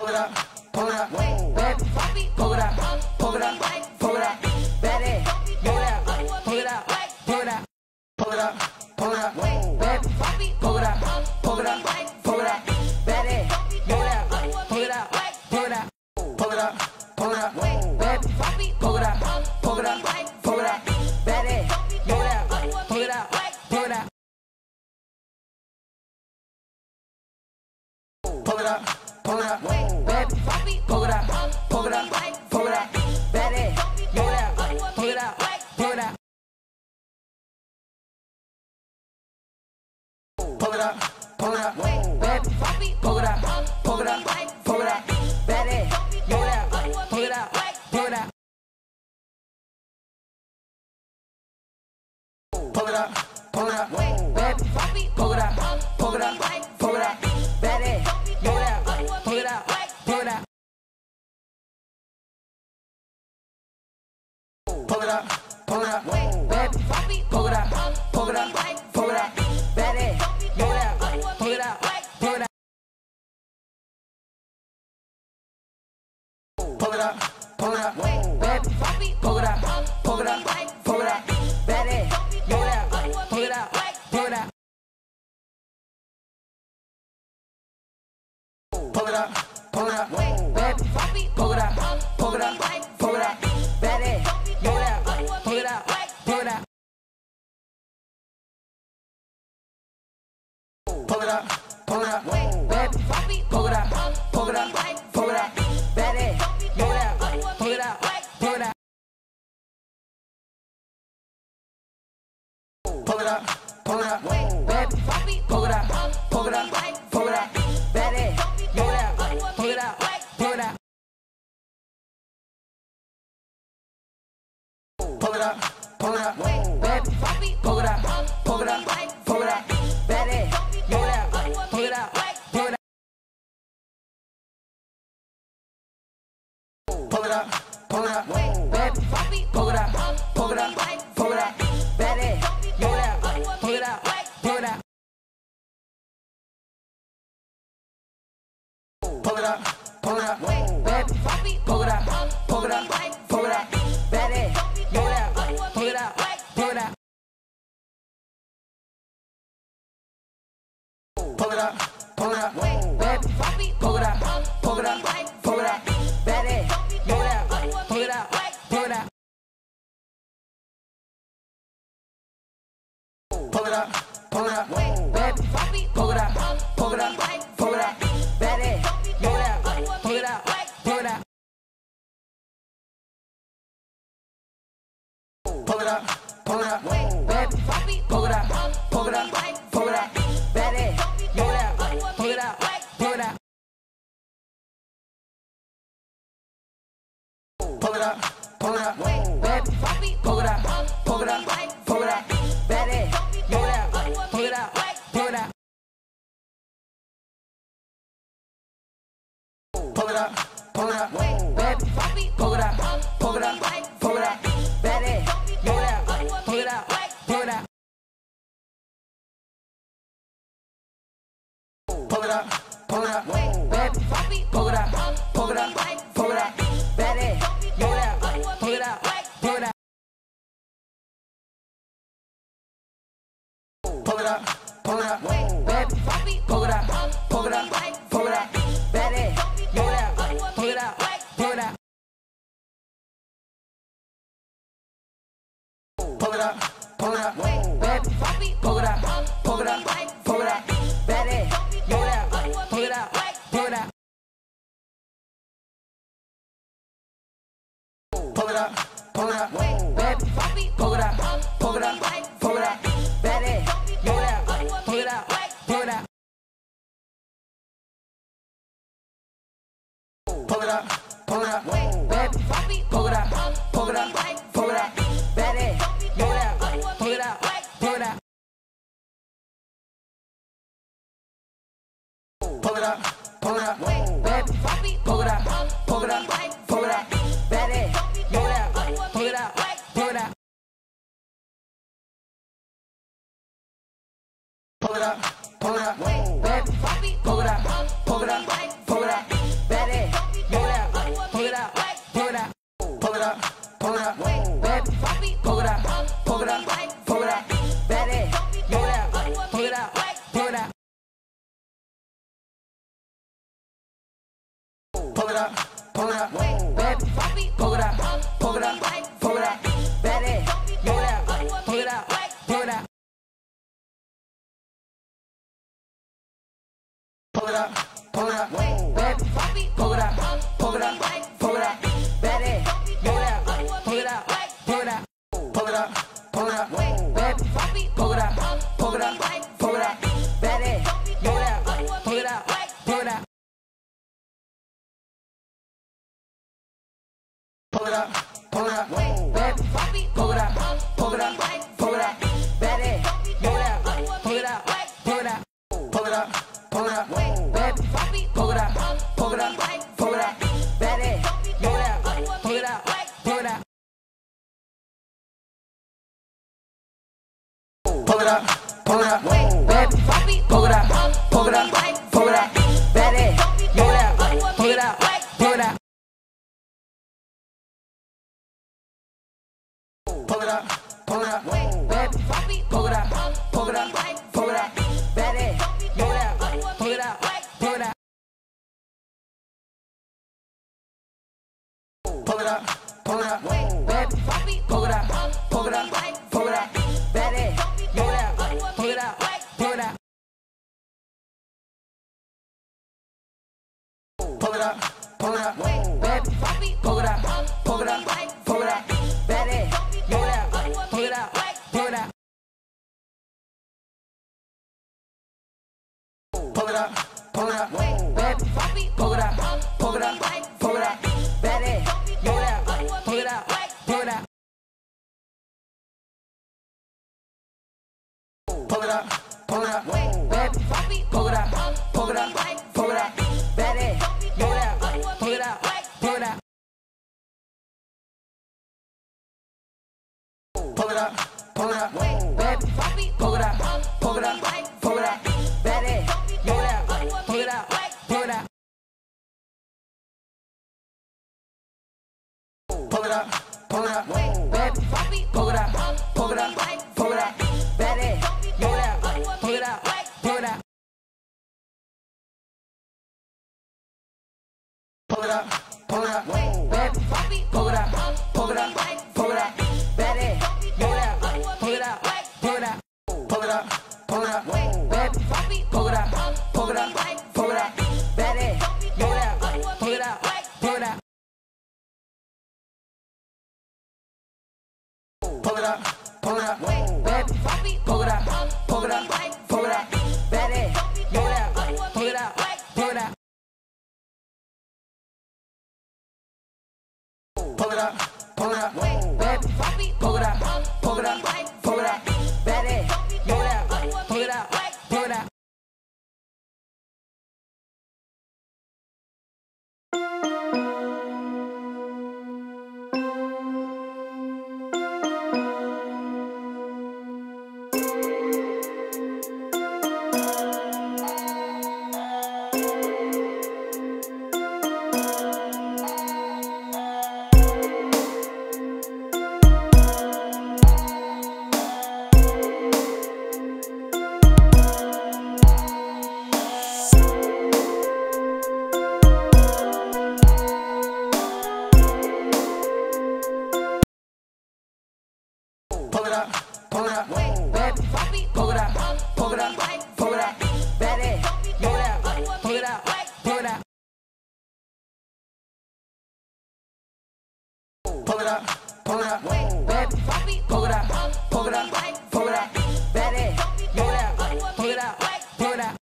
pull it up, pull it up, baby, pull it up, pull it up, pull it up, baby, pull it up, pull it up, pull it up, pull it up, pull it up, baby, pull it up, pull it up, pull it up, baby, pull it up, pull it up, pull it up, pull it up, pull it up, baby, pull it up, pull it up, pull it up, baby, pull it up, pull it up, pull it up. Pull it up, pull it up, baby, pull it up, pull it up, pull it up, baby, pull it up, pull it up, pull it up. Pull it up, pull it up, baby, pull it up, pull it up, pull it up, baby, pull it up, pull it up, pull it up. Pull it up, pull it up, baby, pull it up, pull it up, pull it up, baby. Pull it up, pull it up, pull it up. Pull it up, pull it up, baby. Pull it up, pull it up, pull it up, baby. Pull it up, pull it up, pull it up. Pull it up, pull it up, baby. Pull it up, pull it up, pull it up, baby. Pull it up, pull it up, pull it up. Pull it up, pull it up, baby. Pull it up, pull it up, pull it up, baby. Pull it up, pull it up, pull it up. Pull it up, pull it up, baby. Pull it up, pull it up, pull it up, baby. Pull it up, pull it up, pull it up. Pull it up, pull it up, baby. Pull it up, pull it up, pull it up, baby. Pull it up, pull it up, pull it up. Pull it up, pull it up, baby. Pull it up, pull it up, pull it up, baby. Pull it up, pull it up, pull it up. Pull it up, pull it up, baby. Pull it up, pull it up, pull it up, baby. Pull it up, pull it up, pull it up. Pull it up, pull it up, baby. Pull it up, pull it up, pull it up, baby. Pull it up, pull it up, pull it up. Pull it up, pull it up, baby. Pull it up, pull it up, pull it up, baby. Pull it up, pull it up, pull it up. Pull it up, pull it up, baby. Pull it up, pull it up, pull it up, baby. Pull it up, pull it up, pull it up. Pull it up, pull it up, baby. Pull it up, pull it up, pull it up, baby. Pull it up, pull it up, pull it up. Pull it up, pull it up, baby. Pull it up, pull it up, pull it up, baby. Pull it up, pull it up, pull it up. Pull it up, pull it up, baby. Pull it up, pull it up, pull it up, baby. Pull it up, pull it up, pull it up. Pull it up, pull it up, baby. Pull it up, pull it up, pull it up, baby. Pull it up, pull it up, pull it up. Pull it up, pull it up, baby. Pull it up, pull it up, pull it up, baby. Pull it up, pull it up, pull it up. Pull it up, pull it up, baby. Pull it up, pull it up, pull it up, baby. Pull it up, pull it up, pull it up. Pull it up, pull it up, baby. Pull it up, pull it up, pull it up, baby. Pull it up, pull it up, pull it up. Pull it up, pull it up, baby. Pull it up, pull it up, pull it up, baby. Pull it up, pull it up, pull it up. Pull it up, pull it up, baby. Pull it up, pull it up, pull it up, baby. Pull it up, pull it up, pull it up. Pull it up, pull it up, baby. Pull it up, pull it up, pull it up, baby. pull it up, baby, pull it up, pull it up, pull it up, baby, pull it up, pull it up, pull it up, pull it up, pull it up, baby, pull it up, pull it up, pull it up, baby, pull it up, pull it up, pull it up, pull it up, pull it up, baby, pull it up, pull it up, pull it up, baby, pull it up, pull it up, pull it up. Pull it up, pull it up, baby, pull it up, pull it up, pull it up, baby, pull it up, pull it up, pull it up, pull it up, pull it up, baby, pull it up, pull it up, pull it up, baby, pull it up, pull it up, pull it up, pull it up, pull it up, baby, pull it up, pull it up, pull it up, baby, pull it up, pull it up, pull it up. Pull it up, pull it up, baby, pull it up, pull it up, pull it up, baby, pull it up, pull it up, pull it up, pull it up, pull it up, baby, pull it up, pull it up, pull it up, baby, pull it up, pull it up, pull it up, pull it up, pull it up, baby, pull it up, pull it up, pull it up, baby. Pull it up, pull it up. Pull it up, pull it up, baby. Pull it up, pull it up, pull it up, baby. Pull it up, pull it up, pull it up. Pull it up, pull it up, baby. Pull it up, pull it up, pull it up, baby. Pull it up, pull it up, pull it up. Pull it up, pull it up, baby, pull it up, pull it up, pull it up, baby, pull it up, pull it up, pull it up, pull it up, pull it up, baby, pull it up, pull it up, pull it up, baby, pull it up, pull it up, pull it up, pull it up, pull it up, baby, pull it up, pull it up, pull it up, baby. Pull it up, pull it up, pull it up, pull it up, pull it up, baby, pull it up, pull it up, pull it up, baby, pull it up, pull it up, pull it up, pull it up, pull it up, baby, pull it up, pull it up, pull it up, baby, pull it up, pull it up, pull it up, pull it up, pull it up, baby, pull it up, pull it up, pull it up, baby, pull it up, pull it up, pull it up. Pull it up, pull it up, baby, pull it up, pull it up, pull it up, baby, pull it up, pull it up, pull it up, pull it up, pull it up, baby, pull it up, pull it up, pull it up, baby, pull it up, pull it up, pull it up,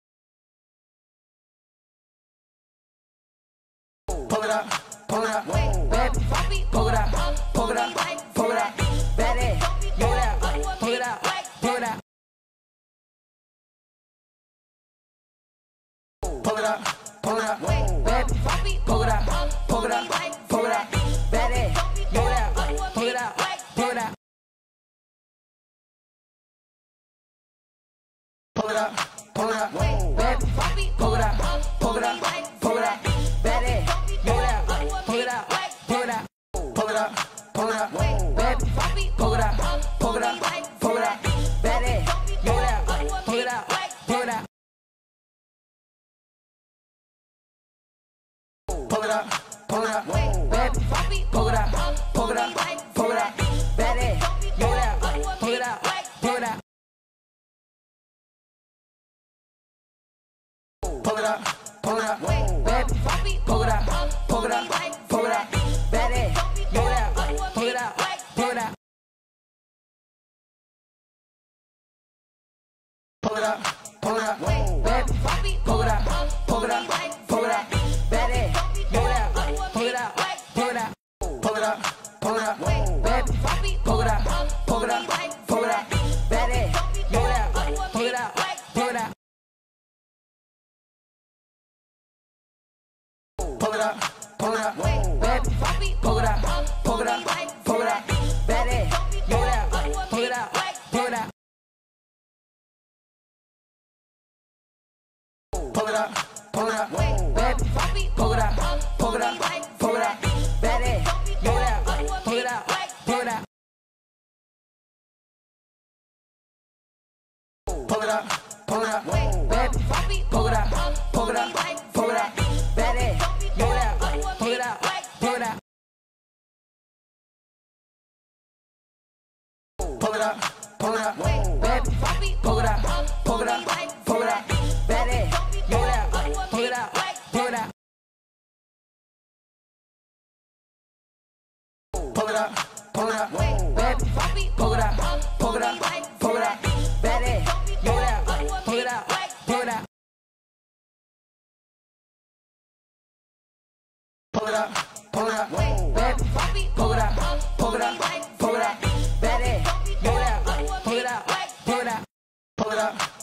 pull it up, pull it up, baby, pull it up, pull it up, pull it up, baby. Pull it up, pull it up, pull it up. Pull it up, pull it up, baby. Pull it up, pull it up, pull it up, baby. Pull it up, pull it up, pull it up. Pull it up, pull it up, baby. Pull it up, pull it up, pull it up, baby. Pull it up, pull it up, pull it up. Pull it up, pull it up, baby. Pull it up, pull it up, pull it up, baby. Pull it up, pull it up, pull it up. pull it up, baby, pull it up, pull it up, pull it up, baby, pull it up, pull it up, pull it up, pull it up, pull it up, baby, pull it up, pull it up, pull it up, baby, pull it up, pull it up, pull it up, pull it up, pull it up, baby, pull it up, pull it up, pull it up, baby, pull it up, pull it up, pull it up, pull it up, pull it up, baby, pull it up, pull it up, pull it up, baby, pull it up, pull it up, pull it up, pull it up, pull it up, baby, pull it up, pull it up, pull it up, baby, pull it up, pull it up, pull it up. Pull it up, pull it up, baby, pull it up, pull it up, pull it up, baby, pull it up, pull it up, pull it up, pull it up, pull it up, baby, pull it up, pull it up, pull it up, baby, pull it up, pull it up, pull it up, pull it up, pull it up, baby, pull it up, pull it up, pull it up, baby. Pull it up, pull it up. Pull it up, pull it up, baby. Pull it up, pull it up, pull it up, baby. Pull it up, pull it up, pull it up. Pull it up, pull it up, baby. Pull it up, pull it up, pull it up, baby. Pull it up, pull it up, pull it up, pull it up.